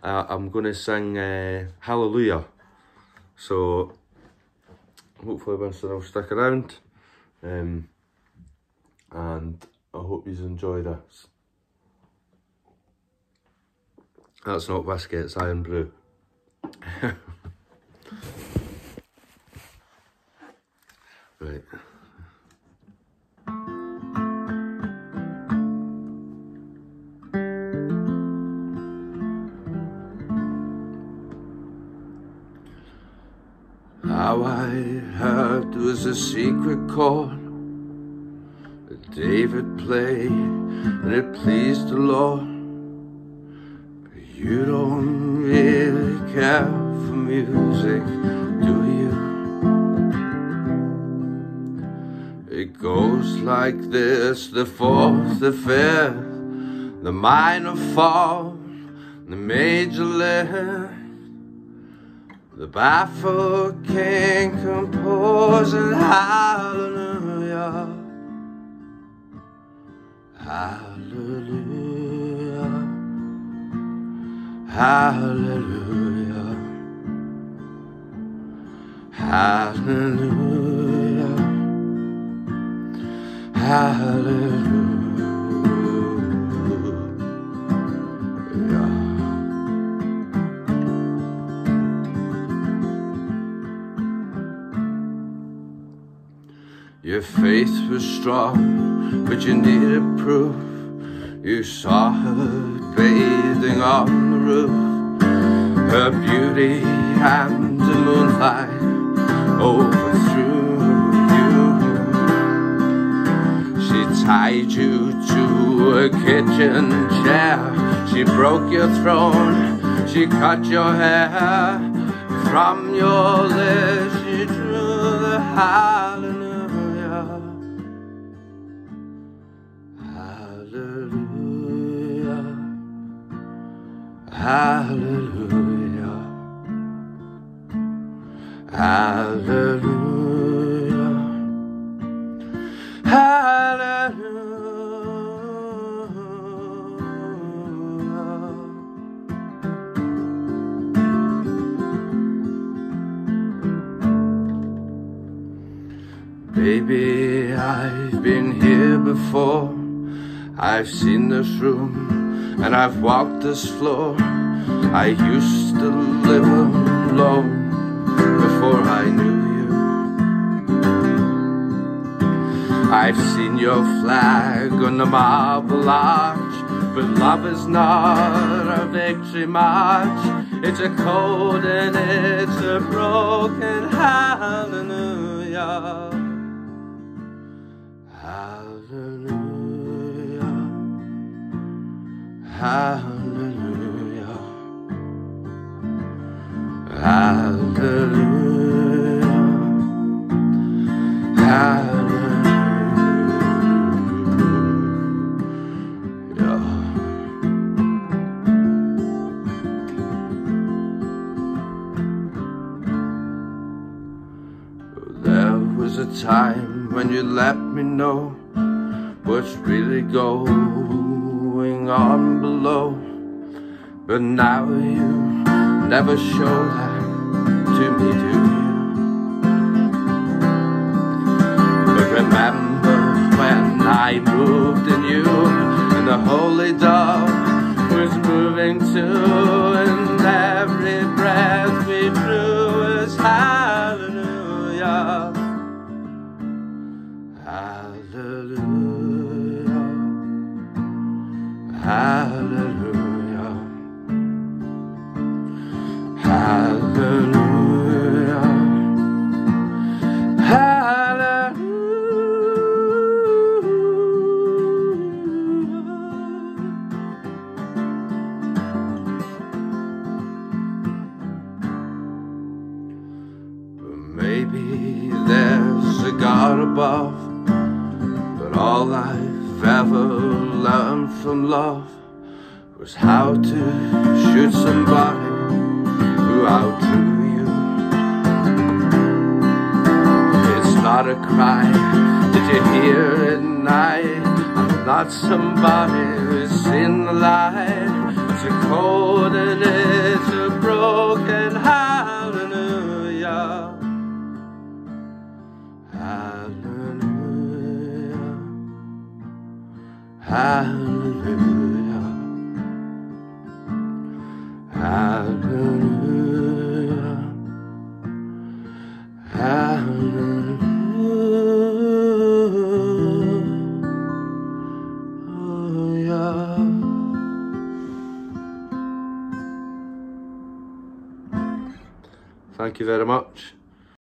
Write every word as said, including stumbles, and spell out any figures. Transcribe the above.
I, I'm going to sing uh, Hallelujah. So hopefully Winston will stick around. Um, and I hope you enjoy this. That's not whiskey, it's iron brew. Right. How I heard was a secret chord that David played, and it pleased the Lord. But you don't really care for music, do you? It goes like this: the fourth, the fifth, the minor fall, the major lift. The baffled king composing hallelujah, hallelujah, hallelujah, hallelujah, hallelujah. Your faith was strong, but you needed proof. You saw her bathing on the roof. Her beauty and the moonlight overthrew you. She tied you to a kitchen chair. She broke your throne. She cut your hair. From your lips she drew the hallelujah. Hallelujah, hallelujah, hallelujah. Baby, I've been here before. I've seen this room and I've walked this floor. I used to live alone before I knew you. I've seen your flag on the marble arch, but love is not a victory march. It's a cold and it's a broken hallelujah, hallelujah, hallelujah, hallelujah, hallelujah. There was a time when you let me know what's really going on below, but now you never show that to me, do you? But remember when I moved in you, and the holy dove was moving too, and every breath we drew was hallelujah, hallelujah, hallelujah, hallelujah, hallelujah. Maybe there's a God above, but all I've ever learned from love was how to shoot somebody who outdrew you. It's not a cry that you hear at night. I'm not somebody who's seen the light. It's a cold and hallelujah, hallelujah, hallelujah. Thank you very much.